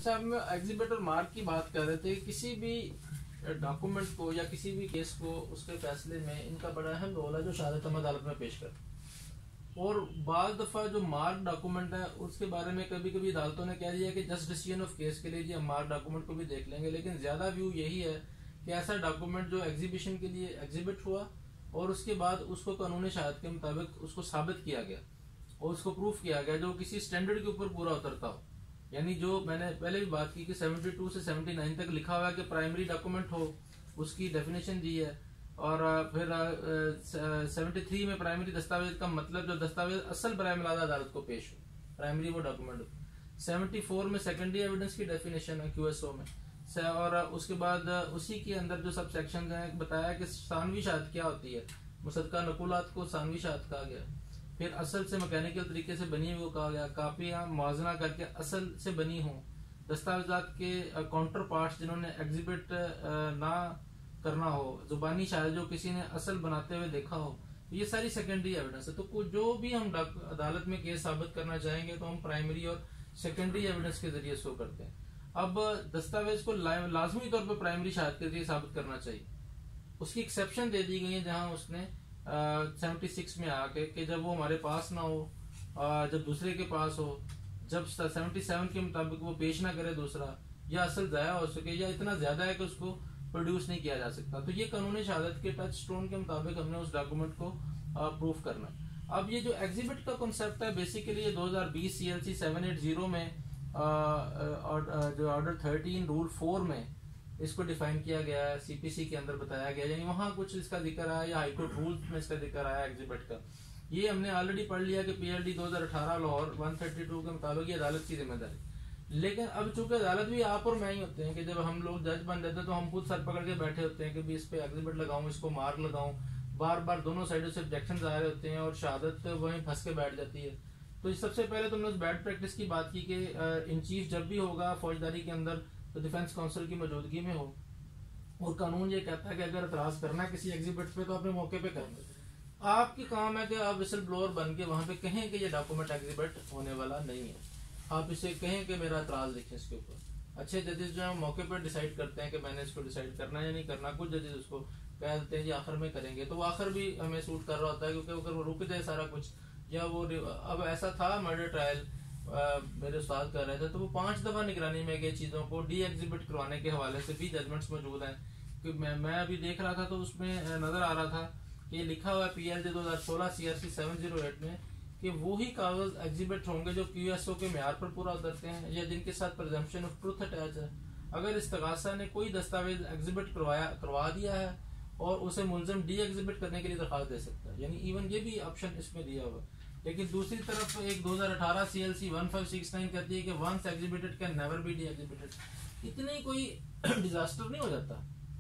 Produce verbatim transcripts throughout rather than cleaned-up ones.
اچھا، ہم ایگزیبٹ اور مارک کی بات کر رہے تھے. کسی بھی ڈاکومنٹ کو یا کسی بھی کیس کو اس کے فیصلے میں ان کا بڑا اہم رول ہے جو شہادت عامہ عدالت میں پیش کرتے ہیں. اور بعض دفعہ جو مارک ڈاکومنٹ ہے اس کے بارے میں کبھی کبھی عدالتوں نے کہہ دیا کہ جسٹ ڈیسیژن آف کیس کے لیے جی ہم مارک ڈاکومنٹ کو بھی دیکھ لیں گے، لیکن زیادہ ویو یہی ہے کہ ایسا ڈاکومنٹ جو ایگزیبیشن کے لیے ایگزیبٹ ہوا اور اس کے بعد اس کو قانون شہادت کے مطابق اس کو ثابت کیا گیا اور اس کو پروف کیا گیا جو کسی سٹینڈرڈ کے اوپر پورا اترتا ہو. یعنی جو میں نے پہلے بھی بات کی کہ سیونٹی ٹو سے سیونٹی نائن تک لکھا ہوا ہے کہ پرائمری ڈاکومنٹ ہو، اس کی ڈیفینیشن دی ہے. اور پھر سیونٹی تھری میں پرائمری دستاویز کا مطلب جو دستاویز اصل برائے ملازہ عدالت کو پیش ہو، پرائمری وہ ڈاکومنٹ ہو. سیونٹی فور میں سیکنڈری ایویڈنس کی ڈیفینیشن ہے کیو ایس او میں. اور اس کے بعد اسی کے اندر جو سب سیکشن ہیں بتایا کہ ثانوی شہادت کیا ہوتی ہے. مصدقہ نقولات کو ثانوی شہادت کہا گیا. پھر اصل سے میکینیکل طریقے سے بنی ہوئی کو کہا گیا. کاپیاں موازنہ کر کے اصل سے بنی ہوں. دستاویزات کے کاؤنٹر پارٹس جنہوں نے ایگزیبٹ نہ کرنا ہو، زبانی شاہد جو کسی نے اصل بناتے ہوئے دیکھا ہو، یہ ساری سیکنڈری ایویڈنس ہے. تو جو بھی ہم عدالت میں کیس ثابت کرنا چاہیں گے تو ہم پرائمری اور سیکنڈری ایویڈنس کے ذریعے سو کرتے ہیں. اب دستاویز کو لازمی طور پر پرائمری شہادت کے ذریعے ثابت کرنا چاہیے. اس کی ایکسیپشن دے دی گئی ہے جہاں اس نے سیونٹی سکس میں آ کے کہ جب وہ ہمارے پاس نہ ہو، جب دوسرے کے پاس ہو، جب سیونٹی سیون کے مطابق وہ پیش نہ کرے دوسرا، یا اصل ضائع ہو سکے یا اتنا زیادہ ہے کہ اس کو پروڈیوس نہیں کیا جا سکتا. تو یہ قانون شہادت کے ٹچ سٹون کے مطابق ہم نے اس ڈاکومنٹ کو پروف کرنا. اب یہ جو ایگزیبٹ کا کنسپٹ ہے بیسیکلی یہ دو ہزار بیس C L C seven eight zero میں جو آرڈر تھرٹین رول فور میں اس کو ڈیفائن کیا گیا ہے، سی پی سی کے اندر بتایا گیا، یعنی وہاں کچھ اس کا ذکر آیا یا ہائی کورٹ رولز میں اس کا ذکر آیا ایگزیبٹ کا. یہ ہم نے آلریڈی پڑھ لیا کہ پی ایل ڈی دو ہزار اٹھارہ لاہور ون تھرٹی ٹو کے مطابق یہ عدالت کی ذمہ داری. لیکن اب چونکہ عدالت بھی آپ اور میں ہی ہوتے ہیں کہ جب ہم لوگ جج بن جاتے ہیں تو ہم خود سر پکڑ کے بیٹھے ہوتے ہیں کہ بھی اس پہ ایگزیبٹ لگاؤں، اس کو مارک لگاؤں. بار بار دونوں سائڈوں سے آبجیکشن آ رہے ہوتے ہیں اور شہادت وہیں پھنس کے بیٹھ جاتی ہے. تو سب سے پہلے تم نے اس بیڈ پریکٹس کی بات کی کہ ان چیف جب بھی ہوگا فوجداری کے اندر تو ڈیفینس کونسل کی موجودگی میں ہو. اور قانون یہ کہتا ہے کہ اگر اعتراض کرنا ہے کسی ایگزیبٹ پہ تو اپنے موقع پہ کرنا. آپ کی کام ہے کہ آپ وسل بلوور بن کے وہاں پہ کہیں کہ یہ ڈاکومنٹ ایگزیبٹ ہونے والا نہیں ہے. آپ اسے کہیں کہ میرا اعتراض لکھیں اس کے اوپر. اچھے ججز جو ہیں موقع پر ڈیسائیڈ کرتے ہیں کہ میں نے اس کو ڈیسائیڈ کرنا ہے یا نہیں کرنا. کچھ ججز اس کو کہہ دیتے ہیں جی آخر میں کریں گے، تو وہ آخر بھی ہمیں سوٹ کر رہا ہوتا ہے کیونکہ اگر وہ رک جائے سارا کچھ یا وہ اب ایسا تھا مرڈر ٹرائل میرے استاد کر رہے تھے تو وہ پانچ دفعہ نگرانی میں گئے چیزوں کو ڈی ایگزیبٹ کروانے کے حوالے سے بھی ججمنٹس موجود ہیں. کہ میں ابھی دیکھ رہا تھا تو اس میں نظر آ رہا تھا کہ یہ لکھا ہوا ہے پی ایل ڈی دو ہزار سولہ C R C seven zero eight میں کہ وہی کاغذ ایگزیبٹ ہوں گے جو کیو ایس او کے معیار پر پورا اترتے ہیں یا جن کے ساتھ پرزمپشن آف ٹروتھ اٹیچ ہے. اگر استغاثہ نے کوئی دستاویز ایگزیبٹ کروایا کروا دیا ہے اور اسے ملزم ڈی ایگزیبٹ کرنے کے لیے درخواست دے سکتا ہے، یعنی ایون یہ بھی آپشن اس میں دیا ہوا. لیکن دوسری طرف ایک دو ہزار اٹھارہ C L C one five six nine کہتی ہے کہ once exhibited can never be de exhibited. اتنی کوئی ڈیزاسٹر نہیں ہو جاتا،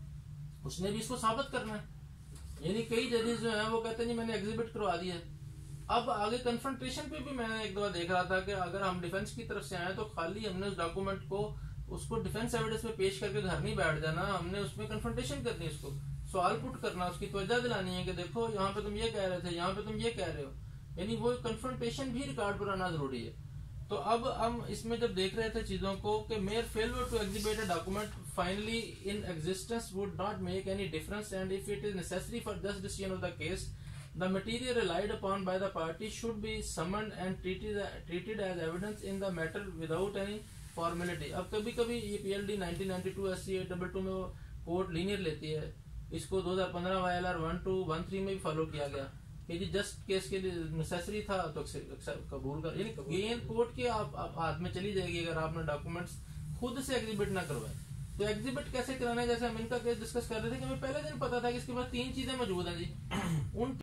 اس نے بھی اس کو ثابت کرنا ہے. یعنی کئی ججز جو ہیں وہ کہتے ہیں جی میں نے ایگزیبٹ کروا دیا. اب آگے کنفرنٹیشن پہ بھی میں نے ایک دفعہ دیکھ رہا تھا کہ اگر ہم ڈیفنس کی طرف سے آئے تو خالی ہم نے اس ڈاکومنٹ کو اس کو ڈیفنس ایویڈنس میں پیش کر کے گھر نہیں بیٹھ جانا، ہم نے اس میں کنفرنٹیشن کرنی، اس کو سوال پٹ کرنا، اس کی توجہ دلانی ہے کہ دیکھو یہاں پہ تم یہ کہہ رہے تھے، یہاں پہ تم یہ کہہ رہے ہو. یعنی وہ کنفرنٹیشن بھی ریکارڈ پر آنا ضروری ہے. تو اب ہم اس میں جب دیکھ رہے تھے چیزوں کو کہ mere failure to exhibit a document finally in existence would not make any difference and if it is necessary for just decision of the case the material relied upon by the party should be summoned and treated treated as evidence in the matter without any formality. اب کبھی کبھی یہ P L D nineteen ninety two S C eight double two میں court lenient لیتی ہے. اس کو دو ہزار پندرہ Y L R one two one three میں بھی فالو کیا گیا کہ جی جسٹ کیس کے لیے نیسیسری تھا تو قبول کر، یعنی گین کورٹ کے آپ ہاتھ میں چلی جائے گی اگر آپ نے ڈاکومنٹس خود سے ایگزیبٹ نہ کروائے. تو ایگزیبٹ کیسے کرانا ہے، جیسے ہم ان کا کیس ڈسکس کر رہے تھے کہ ہمیں پہلے دن پتا تھا کہ اس کے بعد تین چیزیں موجود ہیں جی. ان